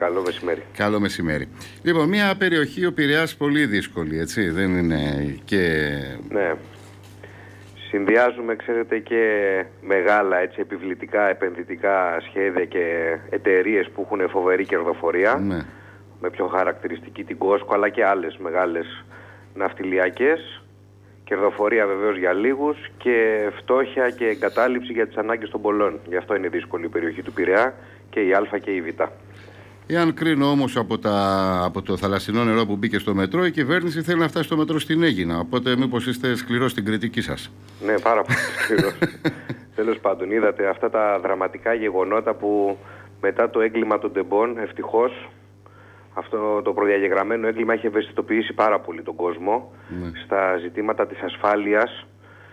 Καλό μεσημέρι. Καλό μεσημέρι. Λοιπόν, μια περιοχή ο Πειραιάς πολύ δύσκολη, έτσι, δεν είναι και... Ναι. Συνδυάζουμε, ξέρετε, και μεγάλα επιβλητικά επενδυτικά σχέδια και εταιρείες που έχουν φοβερή κερδοφορία. Ναι. Με πιο χαρακτηριστική την Κόσκο, αλλά και άλλες μεγάλες ναυτιλιακές. Κερδοφορία βεβαίως για λίγους και φτώχεια και εγκατάλειψη για τις ανάγκες των πολλών. Γι' αυτό είναι δύσκολη η περιοχή του Πειραιά και η Α και η Β. Εάν κρίνω όμως από το θαλασσινό νερό που μπήκε στο μετρό, η κυβέρνηση θέλει να φτάσει στο μετρό στην Αίγινα. Οπότε μήπως είστε σκληρός στην κριτική σας? Ναι, πάρα πολύ σκληρός. Τέλος πάντων, είδατε αυτά τα δραματικά γεγονότα που μετά το έγκλημα των τεμπών, ευτυχώς, αυτό το προδιαγεγραμμένο έγκλημα έχει ευαισθητοποιήσει πάρα πολύ τον κόσμο στα ζητήματα της ασφάλειας,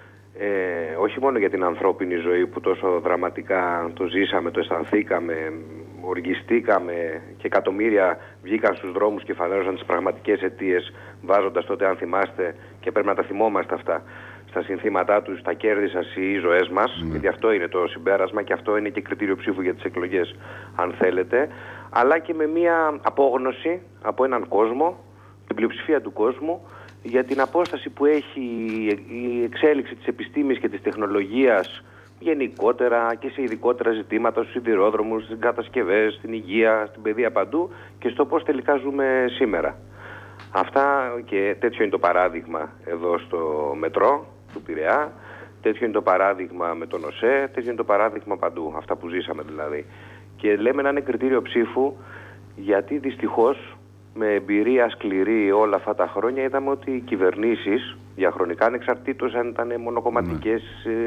όχι μόνο για την ανθρώπινη ζωή που τόσο δραματικά το ζήσαμε, το αισθανθήκαμε, οργιστήκαμε και εκατομμύρια βγήκαν στους δρόμους και φανέρωσαν τις πραγματικές αιτίες, βάζοντας τότε, αν θυμάστε, και πρέπει να τα θυμόμαστε αυτά, στα συνθήματά τους, τα κέρδη σας ή οι ζωές μας, γιατί αυτό είναι το συμπέρασμα και αυτό είναι και κριτήριο ψήφου για τις εκλογές, αν θέλετε, αλλά και με μια απόγνωση από έναν κόσμο, την πλειοψηφία του κόσμου, για την απόσταση που έχει η εξέλιξη της επιστήμης και της τεχνολογίας γενικότερα και σε ειδικότερα ζητήματα, στους σιδηρόδρομους, στις κατασκευές, στην υγεία, στην παιδεία, παντού, και στο πώς τελικά ζούμε σήμερα. Αυτά, και τέτοιο είναι το παράδειγμα εδώ στο μετρό του Πειραιά, τέτοιο είναι το παράδειγμα με τον ΟΣΕ, τέτοιο είναι το παράδειγμα παντού, αυτά που ζήσαμε δηλαδή. Και λέμε να είναι κριτήριο ψήφου, γιατί δυστυχώς με εμπειρία σκληρή όλα αυτά τα χρόνια είδαμε ότι οι κυβερνήσεις διαχρονικά, ανεξαρτήτως αν ήταν μονοκομματικές,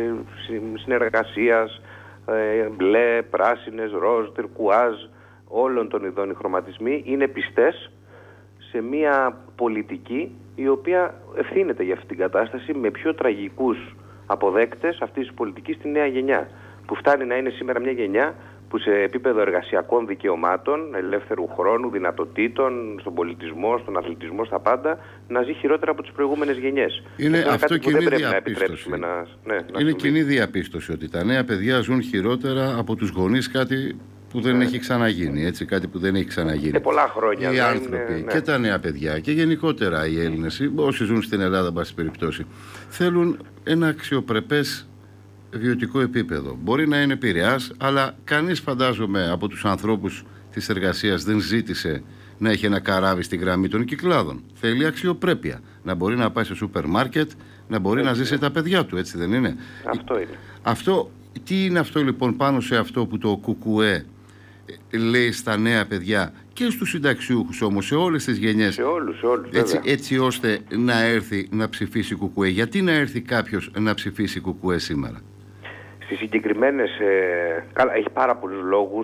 συνεργασίας, μπλε, πράσινες, ροζ, τερκουάζ, όλων των ειδών οι χρωματισμοί, είναι πιστές σε μια πολιτική η οποία ευθύνεται για αυτή την κατάσταση, με πιο τραγικούς αποδέκτες αυτής της πολιτικής στη νέα γενιά, που φτάνει να είναι σήμερα μια γενιά που σε επίπεδο εργασιακών δικαιωμάτων, ελεύθερου χρόνου, δυνατοτήτων, στον πολιτισμό, στον αθλητισμό, στα πάντα, να ζει χειρότερα από τις προηγούμενες γενιές. Είναι αυτό κοινή διαπίστωση. Είναι κοινή διαπίστωση ότι τα νέα παιδιά ζουν χειρότερα από τους γονείς, κάτι που δεν έχει ξαναγίνει, έτσι, κάτι που δεν έχει ξαναγίνει. Σε πολλά χρόνια. Οι άνθρωποι και τα νέα παιδιά και γενικότερα οι Έλληνες, όσοι ζουν στην Ελλάδα, εν πάση περιπτώσει, θέλουν ένα αξιοπρεπές βιωτικό επίπεδο. Μπορεί να είναι Πειραιάς, αλλά κανείς, φαντάζομαι, από τους ανθρώπους της εργασίας δεν ζήτησε να έχει ένα καράβι στη γραμμή των Κυκλάδων. Θέλει αξιοπρέπεια. Να μπορεί να πάει σε σούπερ μάρκετ, να μπορεί να ζήσει τα παιδιά του, έτσι δεν είναι? Αυτό είναι. Τι είναι αυτό λοιπόν πάνω σε αυτό που το ΚΚΕ λέει στα νέα παιδιά και στους συνταξιούχους όμως, σε όλες τις γενιές, σε όλους, έτσι ώστε να έρθει να ψηφίσει ΚΚΕ? Γιατί να έρθει κάποιος να ψηφίσει ΚΚΕ σήμερα? Στις συγκεκριμένες, έχει πάρα πολλούς λόγους.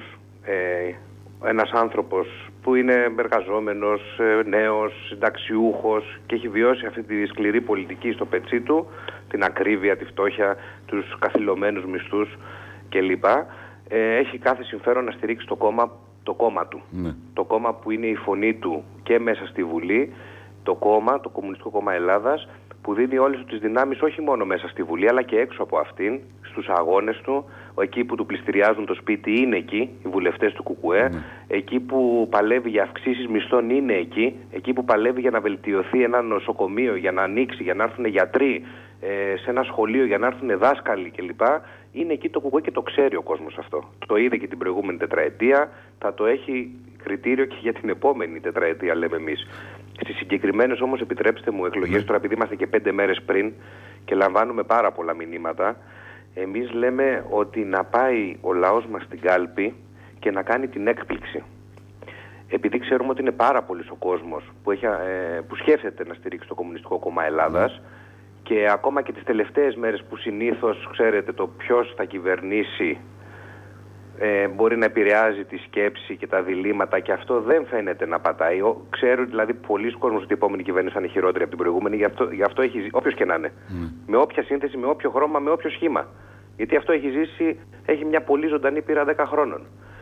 Ένας άνθρωπος που είναι εργαζόμενος, νέος, συνταξιούχος και έχει βιώσει αυτή τη σκληρή πολιτική στο πετσί του, την ακρίβεια, τη φτώχεια, τους καθυλωμένους μισθούς κλπ. Έχει κάθε συμφέρον να στηρίξει το κόμμα του. Ναι. Το κόμμα που είναι η φωνή του και μέσα στη Βουλή, το Κομμουνιστικό Κόμμα Ελλάδας, που δίνει όλες τις δυνάμεις όχι μόνο μέσα στη Βουλή αλλά και έξω από αυτήν, στους αγώνες του, εκεί που του πληστηριάζουν το σπίτι είναι εκεί, οι βουλευτές του ΚΚΕ, εκεί που παλεύει για αυξήσεις μισθών είναι εκεί, εκεί που παλεύει για να βελτιωθεί ένα νοσοκομείο, για να ανοίξει, για να έρθουν γιατροί, σε ένα σχολείο, για να έρθουν δάσκαλοι κλπ. Είναι εκεί το ΚΚΕ και το ξέρει ο κόσμος αυτό. Το είδε και την προηγούμενη τετραετία, θα το έχει κριτήριο και για την επόμενη τετραετία, λέμε εμείς. Στις συγκεκριμένες όμως, επιτρέψτε μου, εκλογές, τώρα επειδή είμαστε και 5 μέρες πριν και λαμβάνουμε πάρα πολλά μηνύματα, εμείς λέμε ότι να πάει ο λαός μας στην κάλπη και να κάνει την έκπληξη. Επειδή ξέρουμε ότι είναι πάρα πολύς ο κόσμος που σκέφτεται να στηρίξει το Κομμουνιστικό Κόμμα Ελλάδας, και ακόμα και τις τελευταίες μέρες που συνήθως, ξέρετε, το ποιος θα κυβερνήσει μπορεί να επηρεάζει τη σκέψη και τα διλήμματα, και αυτό δεν φαίνεται να πατάει. Ξέρουν δηλαδή πολλοί κόσμος ότι η επόμενη κυβέρνηση θα είναι χειρότερη από την προηγούμενη, γι' αυτό έχει, όποιος και να είναι. Με όποια σύνθεση, με όποιο χρώμα, με όποιο σχήμα. Γιατί αυτό έχει ζήσει, έχει μια πολύ ζωντανή πείρα 10 χρόνων.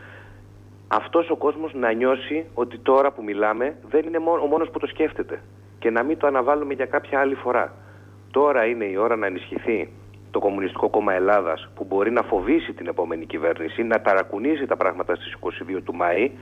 Αυτός ο κόσμος να νιώσει ότι τώρα που μιλάμε δεν είναι ο μόνος που το σκέφτεται, και να μην το αναβάλουμε για κάποια άλλη φορά. Τώρα είναι η ώρα να ενισχυθεί το Κομμουνιστικό Κόμμα Ελλάδας, που μπορεί να φοβήσει την επόμενη κυβέρνηση, να ταρακουνήσει τα πράγματα στις 22 του Μάη,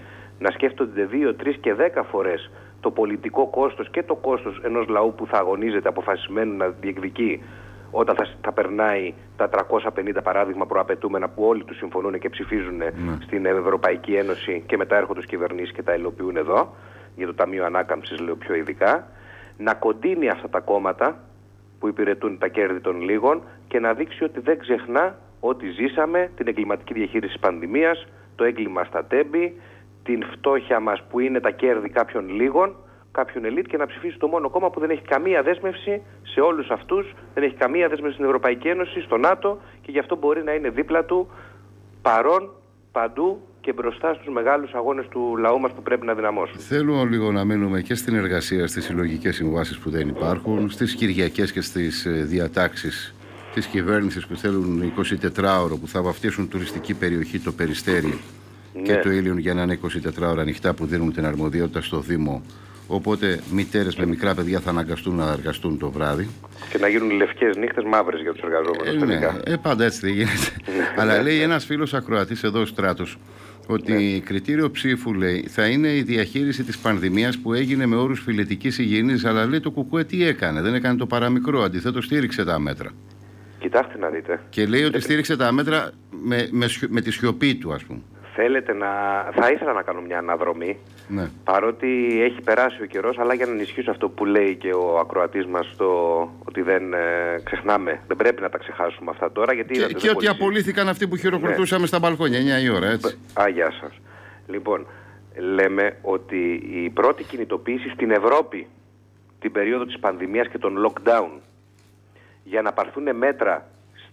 να σκέφτονται 2, 3 και 10 φορές το πολιτικό κόστος και το κόστος ενός λαού που θα αγωνίζεται αποφασισμένου να διεκδικεί όταν θα περνάει τα 350 παράδειγμα προαπαιτούμενα που όλοι τους συμφωνούν και ψηφίζουν στην Ευρωπαϊκή Ένωση και μετά έρχονται ως κυβερνήσεις και τα υλοποιούν εδώ, για το Ταμείο Ανάκαμψης λέω πιο ειδικά, να κοντίνει αυτά τα κόμματα που υπηρετούν τα κέρδη των λίγων και να δείξει ότι δεν ξεχνά ότι ζήσαμε την εγκληματική διαχείριση της πανδημίας, το έγκλημα στα τέμπη, την φτώχεια μας που είναι τα κέρδη κάποιων λίγων, κάποιον ελίτ, και να ψηφίσει το μόνο κόμμα που δεν έχει καμία δέσμευση σε όλους αυτούς, δεν έχει καμία δέσμευση στην Ευρωπαϊκή Ένωση, στο ΝΑΤΟ, και γι' αυτό μπορεί να είναι δίπλα του παρόν παντού και μπροστά στους μεγάλους αγώνες του λαού μας που πρέπει να δυναμώσουν. Θέλω λίγο να μείνουμε και στην εργασία, στις συλλογικές συμβάσεις που δεν υπάρχουν, στις κυριακές και στις διατάξεις της κυβέρνησης που θέλουν 24ωρο, που θα βαφτίσουν τουριστική περιοχή το Περιστέρι και το Ήλιον για να είναι 24 ώρα ανοιχτά, που δίνουν την αρμοδιότητα στο Δήμο. Οπότε μητέρες με μικρά παιδιά θα αναγκαστούν να εργαστούν το βράδυ. Και να γίνουν λευκές νύχτες μαύρες για τους εργαζόμενους. Πάντα έτσι δεν γίνεται. Αλλά λέει ένας φίλος ακροατής εδώ, Στράτος, ότι κριτήριο ψήφου, λέει, θα είναι η διαχείριση της πανδημίας που έγινε με όρους φιλετικής υγιεινής. Αλλά λέει το ΚΚΕ τι έκανε? Δεν έκανε το παραμικρό. Αντιθέτως στήριξε τα μέτρα. Κοιτάξτε να δείτε. Και λέει ότι στήριξε τα μέτρα με τη σιωπή του, ας πούμε. Θα ήθελα να κάνω μια αναδρομή, παρότι έχει περάσει ο καιρός, αλλά για να ενισχύσω αυτό που λέει και ο ακροατής μας, ότι δεν ξεχνάμε, δεν πρέπει να τα ξεχάσουμε αυτά τώρα. Γιατί και ότι απολύθηκαν αυτοί που χειροκροτούσαμε στα μπαλκόνια 9 η ώρα, έτσι. Γεια σας. Λοιπόν, λέμε ότι η πρώτη κινητοποίηση στην Ευρώπη την περίοδο της πανδημίας και των lockdown για να πάρθουν μέτρα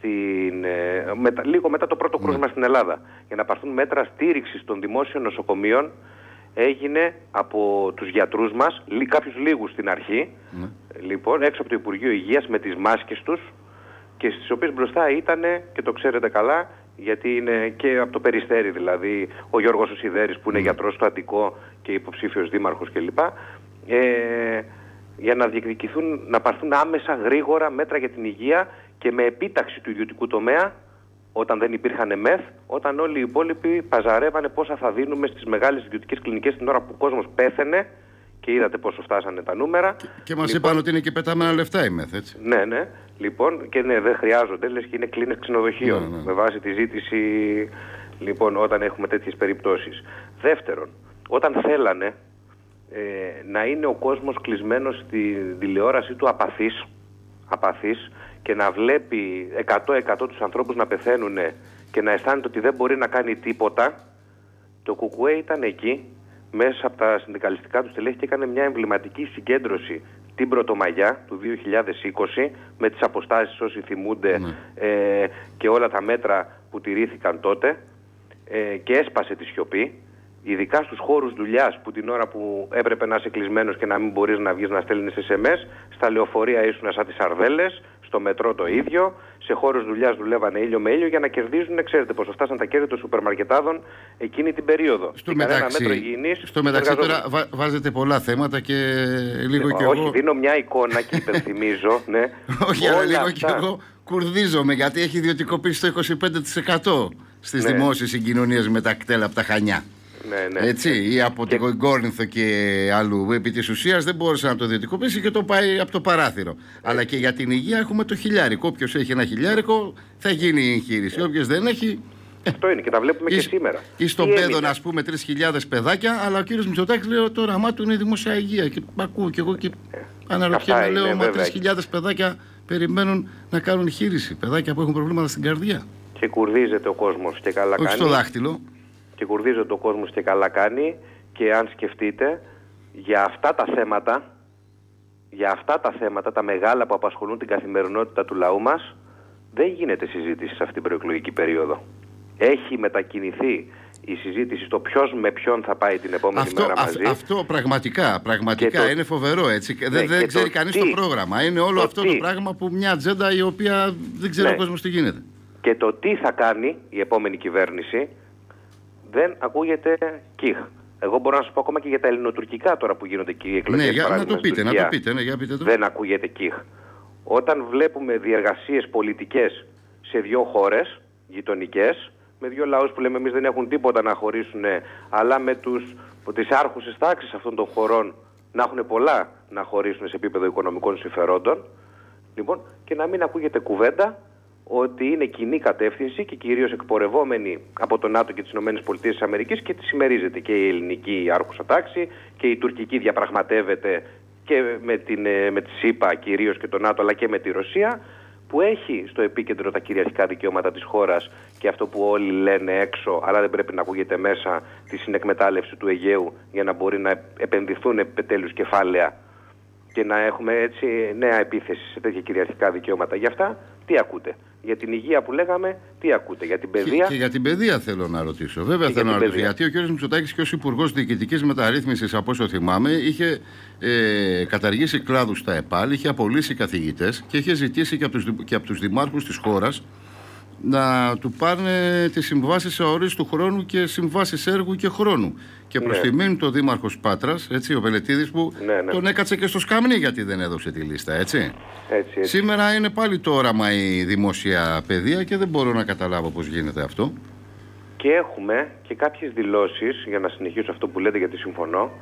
λίγο μετά το πρώτο κρούσμα στην Ελλάδα, για να πάρθουν μέτρα στήριξης των δημόσιων νοσοκομείων, έγινε από τους γιατρούς μας, κάποιους λίγους στην αρχή, λοιπόν, έξω από το Υπουργείο Υγείας με τις μάσκες τους, και στις οποίες μπροστά ήταν, και το ξέρετε καλά, γιατί είναι και από το Περιστέρι, δηλαδή ο Γιώργος Οσιδέρης που είναι γιατρός στο Αττικό και υποψήφιος δήμαρχος κλπ. Για να διεκδικηθούν, να πάρθουν άμεσα γρήγορα μέτρα για την υγεία και με επίταξη του ιδιωτικού τομέα, όταν δεν υπήρχαν μεθ, όταν όλοι οι υπόλοιποι παζαρεύανε πόσα θα δίνουμε στις μεγάλες ιδιωτικές κλινικές την ώρα που ο κόσμος πέθαινε, και είδατε πόσο φτάσανε τα νούμερα. Και μας είπαν ότι είναι και πετάμενα λεφτά η μεθ, έτσι. Ναι. Λοιπόν, και ναι, δεν χρειάζονται, λες και είναι κλίνες ξενοδοχείων, με βάση τη ζήτηση, λοιπόν, όταν έχουμε τέτοιες περιπτώσεις. Δεύτερον, όταν θέλανε να είναι ο κόσμος κλεισμένος στη τηλεόραση του απαθής και να βλέπει 100% τους ανθρώπους να πεθαίνουν και να αισθάνεται ότι δεν μπορεί να κάνει τίποτα, το ΚΚΕ ήταν εκεί μέσα από τα συνδικαλιστικά του στελέχη και έκανε μια εμβληματική συγκέντρωση την Πρωτομαγιά του 2020 με τις αποστάσεις, όσοι θυμούνται, και όλα τα μέτρα που τηρήθηκαν τότε, και έσπασε τη σιωπή. Ειδικά στους χώρους δουλειάς, που την ώρα που έπρεπε να είσαι κλεισμένος και να μην μπορείς να βγεις να στέλνεις SMS, στα λεωφορεία ήσουν σαν τις σαρδέλες, στο μετρό το ίδιο, σε χώρους δουλειάς δουλεύανε ήλιο με ήλιο για να κερδίζουν. Ξέρετε πόσο φτάσαν τα κέρδη των σούπερ μαρκετάδων εκείνη την περίοδο. Στο μεταξύ τώρα βάζετε πολλά θέματα και λίγο κι εγώ... Όχι, δίνω μια εικόνα και υπενθυμίζω. Όχι, αλλά λίγο κι εγώ κουρδίζομαι, γιατί έχει ιδιωτικοποιήσει το 25% στις δημόσιες συγκοινωνίες με τα κτέλα από τα Χανιά. Έτσι, ή από την Κόρινθο και αλλού. Επί της ουσίας δεν μπόρεσε να το ιδιωτικοποιήσει και το πάει από το παράθυρο. Αλλά και για την υγεία έχουμε το χιλιάρικο. Όποιος έχει ένα χιλιάρικο θα γίνει η εγχείρηση. Όποιος δεν έχει. Αυτό είναι και τα βλέπουμε και σήμερα. Ή στον Πέδο, ας πούμε, 3.000 παιδάκια, αλλά ο κύριος Μητσοτάκης λέει το όραμά του είναι η δημόσια υγεία. Και ακούω κι εγώ και αναρωτιέμαι, λέω, μα 3.000 παιδάκια περιμένουν να κάνουν εγχείρηση. Παιδάκια που έχουν προβλήματα στην καρδιά. Και κουρδίζεται ο κόσμος και καλά κάνει. Όχι στο δάχτυλο. Και κουρδίζεται ο κόσμος και καλά κάνει. Και αν σκεφτείτε, για αυτά τα θέματα, τα μεγάλα που απασχολούν την καθημερινότητα του λαού μας, δεν γίνεται συζήτηση σε αυτήν την προεκλογική περίοδο. Έχει μετακινηθεί η συζήτηση στο ποιος με ποιον θα πάει την επόμενη μέρα μαζί. Αυτό πραγματικά είναι φοβερό, έτσι. Δεν ξέρει κανείς το πρόγραμμα. Είναι όλο αυτό το πράγμα που μια ατζέντα η οποία δεν ξέρει ο κόσμος τι γίνεται. Και το τι θα κάνει η επόμενη κυβέρνηση δεν ακούγεται κιχ. Εγώ μπορώ να σας πω ακόμα και για τα ελληνοτουρκικά τώρα που γίνονται και οι εκλογές. Ναι, να το πείτε, για πείτε το. Δεν ακούγεται κιχ. Όταν βλέπουμε διεργασίες πολιτικές σε δύο χώρες γειτονικές, με δύο λαούς που λέμε εμείς δεν έχουν τίποτα να χωρίσουν, αλλά με τους ότι σε άρχουσες τάξεις αυτών των χωρών να έχουν πολλά να χωρίσουν σε επίπεδο οικονομικών συμφερόντων, λοιπόν, και να μην ακούγεται κουβέντα ότι είναι κοινή κατεύθυνση και κυρίως εκπορευόμενη από το ΝΑΤΟ και τις ΗΠΑ και τη συμμερίζεται και η ελληνική άρχουσα τάξη και η τουρκική διαπραγματεύεται και με τη ΣΥΠΑ κυρίως και το ΝΑΤΟ, αλλά και με τη Ρωσία, που έχει στο επίκεντρο τα κυριαρχικά δικαιώματα της χώρας και αυτό που όλοι λένε έξω, αλλά δεν πρέπει να ακούγεται μέσα, τη συνεκμετάλλευση του Αιγαίου για να μπορεί να επενδυθούν επιτέλους κεφάλαια και να έχουμε έτσι νέα επίθεση σε τέτοια κυριαρχικά δικαιώματα. Γι' αυτά τι ακούτε? Για την υγεία που λέγαμε, τι ακούτε? Για την παιδεία. Και για την παιδεία θέλω να ρωτήσω. Βέβαια θέλω να ρωτήσω. Γιατί ο κ. Μητσοτάκης και ως Υπουργός Διοικητικής Μεταρρύθμισης, από όσο θυμάμαι, είχε καταργήσει κλάδους στα ΕΠΑΛ, είχε απολύσει καθηγητές και είχε ζητήσει και από τους δημάρχους της χώρας να του πάρουν τις συμβάσεις αορίστου χρόνου και συμβάσεις έργου και χρόνου. Και προς τιμήν το δήμαρχος Πάτρας, έτσι, ο Βελετίδης, που τον έκατσε και στο σκαμνί γιατί δεν έδωσε τη λίστα, έτσι. Έτσι. Σήμερα είναι πάλι το όραμα η δημόσια παιδεία και δεν μπορώ να καταλάβω πώς γίνεται αυτό. Και έχουμε και κάποιες δηλώσεις, για να συνεχίσω αυτό που λέτε γιατί συμφωνώ,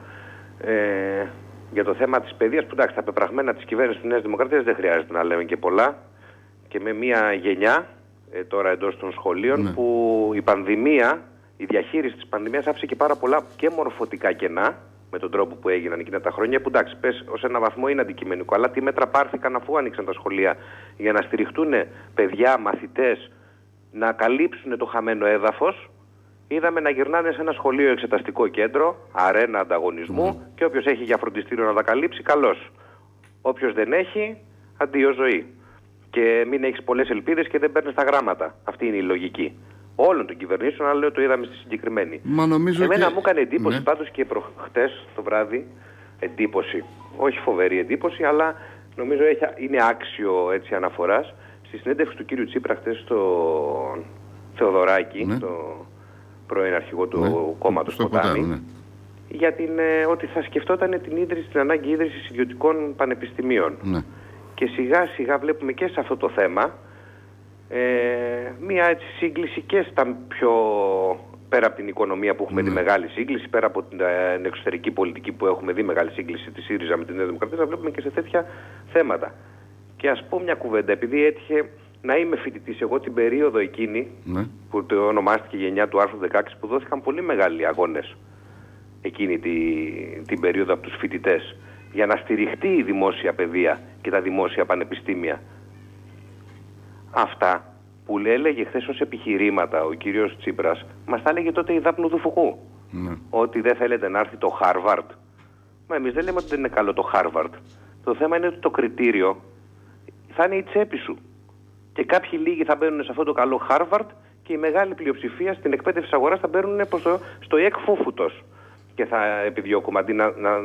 για το θέμα της παιδείας, που εντάξει, τα πεπραγμένα της κυβέρνησης της Νέας Δημοκρατίας δεν χρειάζεται να λέμε και πολλά, και με μια γενιά τώρα εντός των σχολείων που η πανδημία, η διαχείριση της πανδημίας άφησε και πάρα πολλά και μορφωτικά κενά με τον τρόπο που έγιναν εκείνα τα χρόνια, που εντάξει, πες ως ένα βαθμό είναι αντικειμενικό, αλλά τι μέτρα πάρθηκαν αφού άνοιξαν τα σχολεία για να στηριχτούν παιδιά, μαθητές, να καλύψουν το χαμένο έδαφος. Είδαμε να γυρνάνε σε ένα σχολείο εξεταστικό κέντρο, αρένα ανταγωνισμού, και όποιος έχει για φροντιστήριο να τα καλύψει, καλώς. Όποιος δεν έχει, αντίο ζωή. Και μην έχεις πολλές ελπίδες και δεν παίρνεις τα γράμματα. Αυτή είναι η λογική όλων των κυβερνήσεων, αλλά λέω το είδαμε στη συγκεκριμένη. Εμένα μου έκανε εντύπωση πάντως και προχτές το βράδυ, εντύπωση, όχι φοβερή εντύπωση, αλλά νομίζω είναι άξιο έτσι αναφοράς, στη συνέντευξη του κύριου Τσίπρα χτες στο Θεοδωράκη, το πρώην αρχηγό του κόμματος Ποτάμι, για ότι θα σκεφτόταν την ανάγκη ίδρυσης ιδιωτικών πανεπιστημίων. Και σιγά σιγά βλέπουμε και σε αυτό το θέμα μία έτσι σύγκληση και στα πιο πέρα από την οικονομία που έχουμε δει μεγάλη σύγκληση, πέρα από την εξωτερική πολιτική που έχουμε δει μεγάλη σύγκληση της ΣΥΡΙΖΑ με την Νέα Δημοκρατία, να βλέπουμε και σε τέτοια θέματα. Και ας πω μια κουβέντα, επειδή έτυχε να είμαι φοιτητής εγώ την περίοδο εκείνη που το ονομάστηκε η γενιά του άρθρου 16, που δόθηκαν πολύ μεγάλοι αγώνες εκείνη την περίοδο από τους φοιτητές για να στηριχτεί η δημόσια παιδεία και τα δημόσια πανεπιστήμια. Αυτά που έλεγε χθες ως επιχειρήματα ο κύριος Τσίπρας, μας τα έλεγε τότε η Δάπνου του Φουκού. Ότι δεν θέλετε να έρθει το Χάρβαρντ. Μα εμείς δεν λέμε ότι δεν είναι καλό το Χάρβαρντ. Το θέμα είναι ότι το κριτήριο θα είναι η τσέπη σου. Και κάποιοι λίγοι θα μπαίνουν σε αυτό το καλό Χάρβαρντ και η μεγάλη πλειοψηφία στην εκπαίδευση αγοράς θα μπαίνουν στο εκφούφουτος. Και θα επιδιώκουμε αντί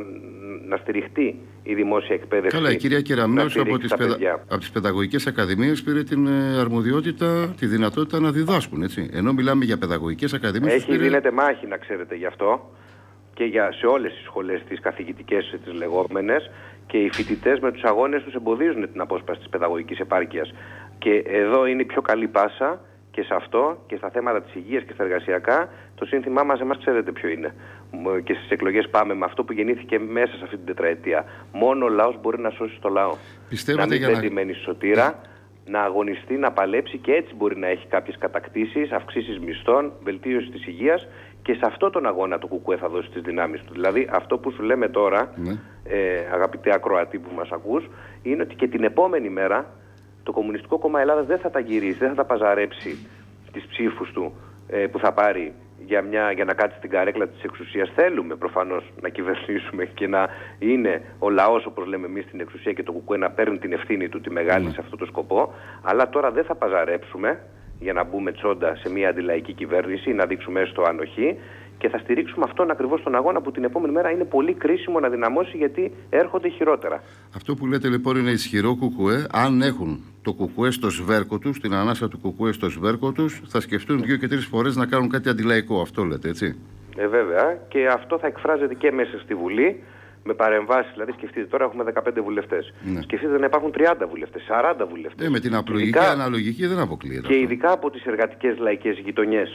να στηριχτεί η δημόσια εκπαίδευση. Καλά, η κυρία Κεραμέως από τις παιδαγωγικές ακαδημίες πήρε την αρμοδιότητα, τη δυνατότητα να διδάσκουν, έτσι. Ενώ μιλάμε για παιδαγωγικές ακαδημίες. Δίνεται μάχη, να ξέρετε, γι' αυτό και σε όλες τις σχολές τις καθηγητικές, τις λεγόμενες, και οι φοιτητές με τους αγώνες τους εμποδίζουν την απόσπαση της παιδαγωγικής επάρκειας. Και εδώ είναι η πιο καλή πάσα. Και σε αυτό και στα θέματα της υγείας και στα εργασιακά, το σύνθημά μας εμάς ξέρετε ποιο είναι. Και στις εκλογές πάμε με αυτό που γεννήθηκε μέσα σε αυτή την τετραετία. Μόνο ο λαός μπορεί να σώσει το λαό. Να μην πετυμένη σωτήρα, να αγωνιστεί, να παλέψει, και έτσι μπορεί να έχει κάποιες κατακτήσεις, αυξήσεις μισθών, βελτίωση της υγείας, και σε αυτό τον αγώνα το ΚΚΕ θα δώσει τις δυνάμεις του. Δηλαδή αυτό που σου λέμε τώρα, αγαπητέ ακροατή που μας ακούς, είναι ότι και την επόμενη μέρα το Κομμουνιστικό Κόμμα Ελλάδας δεν θα τα γυρίσει, δεν θα τα παζαρέψει τις ψήφους του που θα πάρει για να κάτσει στην καρέκλα της εξουσίας. Θέλουμε προφανώς να κυβερνήσουμε και να είναι ο λαός, όπως λέμε εμείς, στην εξουσία, και το ΚΚΕ να παίρνει την ευθύνη του τη μεγάλη σε αυτό το σκοπό. Αλλά τώρα δεν θα παζαρέψουμε για να μπούμε τσόντα σε μια αντιλαϊκή κυβέρνηση ή να δείξουμε έστω ανοχή, και θα στηρίξουμε αυτόν ακριβώς τον αγώνα που την επόμενη μέρα είναι πολύ κρίσιμο να δυναμώσει, γιατί έρχονται χειρότερα. Αυτό που λέτε λοιπόν είναι ισχυρό ΚΚΕ. Αν έχουν το ΚΚΕ στο σβέρκο τους, την ανάσα του ΚΚΕ στο σβέρκο τους, θα σκεφτούν 2 και 3 φορές να κάνουν κάτι αντιλαϊκό. Αυτό λέτε, έτσι. Βέβαια, και αυτό θα εκφράζεται και μέσα στη Βουλή με παρεμβάσεις. Δηλαδή, σκεφτείτε τώρα έχουμε 15 βουλευτές. Σκεφτείτε να υπάρχουν 30 βουλευτές, 40 βουλευτές. Με την απλοϊκή αναλογική δεν αποκλείεται. Και ειδικά από τις εργατικές λαϊκές γειτονιές.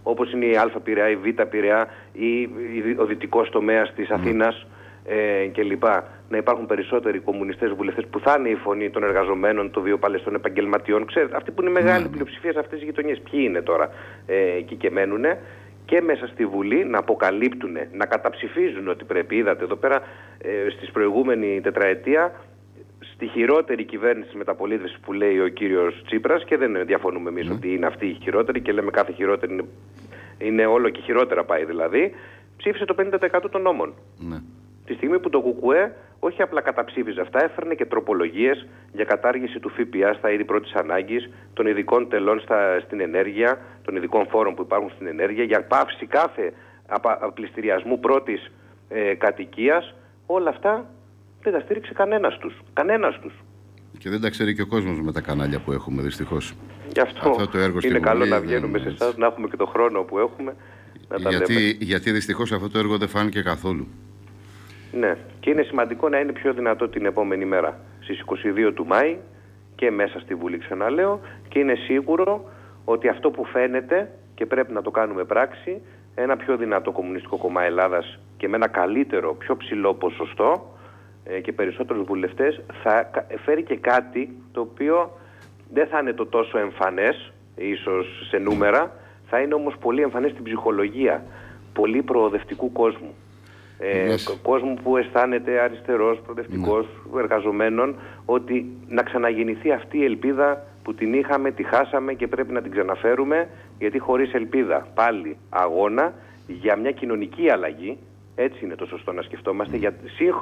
όπως είναι η Α Πειραιά, η Β Πειραιά ή ο δυτικός τομέας της Αθήνας κλπ. Να υπάρχουν περισσότεροι κομμουνιστές βουλευτές που θα είναι η φωνή των εργαζομένων, των βιοπαλαιστών επαγγελματιών. Ξέρετε, αυτοί που είναι η μεγάλη πλειοψηφία σε αυτές τις γειτονιές, ποιοι είναι τώρα εκεί και μένουν, και μέσα στη Βουλή να αποκαλύπτουν, να καταψηφίζουν ότι πρέπει. Είδατε εδώ πέρα στις προηγούμενη τετραετία, στη χειρότερη κυβέρνηση μεταπολίτευσης που λέει ο κύριος Τσίπρας, και δεν διαφωνούμε εμείς ότι είναι αυτή η χειρότερη και λέμε κάθε χειρότερη είναι όλο και χειρότερα πάει δηλαδή, ψήφισε το 50% των νόμων. Τη στιγμή που το ΚΚΕ όχι απλά καταψήφιζε αυτά, έφερνε και τροπολογίες για κατάργηση του ΦΠΑ στα είδη πρώτης ανάγκης, των ειδικών τελών στην ενέργεια, των ειδικών φόρων που υπάρχουν στην ενέργεια, για πάυση κάθε πληστηριασμού πρώτης κατοικίας. Όλα αυτά δεν τα στήριξε κανένας τους. Κανένας τους. Και δεν τα ξέρει και ο κόσμος με τα κανάλια που έχουμε, δυστυχώς. Γι' αυτό το έργο είναι καλό να βγαίνουμε σε εσάς, να έχουμε και το χρόνο που έχουμε. Γιατί δυστυχώς αυτό το έργο δεν φάνηκε καθόλου. Ναι, και είναι σημαντικό να είναι πιο δυνατό την επόμενη μέρα, στις 22 του Μάη και μέσα στη Βουλή, ξαναλέω, και είναι σίγουρο ότι αυτό που φαίνεται και πρέπει να το κάνουμε πράξη, ένα πιο δυνατό Κομμουνιστικό Κόμμα Ελλάδας και με ένα καλύτερο, πιο ψηλό ποσοστό και περισσότερους βουλευτές, θα φέρει και κάτι το οποίο δεν θα είναι το τόσο εμφανές, ίσως σε νούμερα, θα είναι όμως πολύ εμφανές στην ψυχολογία πολύ προοδευτικού κόσμου. Κόσμου που αισθάνεται αριστερός, προοδευτικός, εργαζομένων, ότι να ξαναγεννηθεί αυτή η ελπίδα που την είχαμε, τη χάσαμε και πρέπει να την ξαναφέρουμε, γιατί χωρίς ελπίδα πάλι αγώνα για μια κοινωνική αλλαγή, έτσι είναι το σωστό να σκεφτόμαστε, για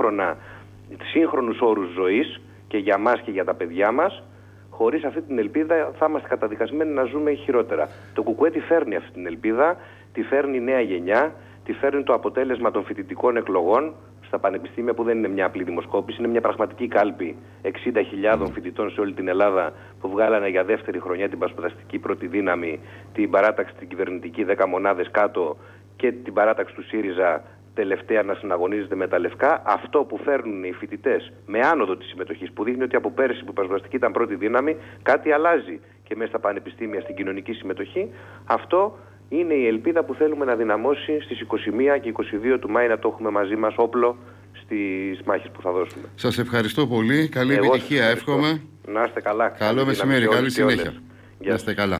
σύγχρονους όρους ζωής και για μας και για τα παιδιά μας. Χωρίς αυτή την ελπίδα θα είμαστε καταδικασμένοι να ζούμε χειρότερα. Το ΚΚΕ τη φέρνει αυτή την ελπίδα, τη φέρνει η νέα γενιά, τη φέρνει το αποτέλεσμα των φοιτητικών εκλογών στα πανεπιστήμια, που δεν είναι μια απλή δημοσκόπηση, είναι μια πραγματική κάλπη 60.000 φοιτητών σε όλη την Ελλάδα που βγάλανε για δεύτερη χρονιά την πασπαταστική πρώτη δύναμη, την παράταξη την κυβερνητική 10 μονάδες κάτω και την παράταξη του ΣΥΡΙΖΑ τελευταία να συναγωνίζεται με τα λευκά. Αυτό που φέρνουν οι φοιτητές με άνοδο της συμμετοχής, που δείχνει ότι από πέρυσι που η πασπαταστική ήταν πρώτη δύναμη, κάτι αλλάζει και μέσα στα πανεπιστήμια στην κοινωνική συμμετοχή. Αυτό είναι η ελπίδα που θέλουμε να δυναμώσει στις 21 και 22 του Μάη, να το έχουμε μαζί μας όπλο στις μάχες που θα δώσουμε. Σας ευχαριστώ πολύ. Καλή επιτυχία εύχομαι. Να είστε καλά. Καλό μεσημέρι. Καλή συνέχεια. Να είστε καλά.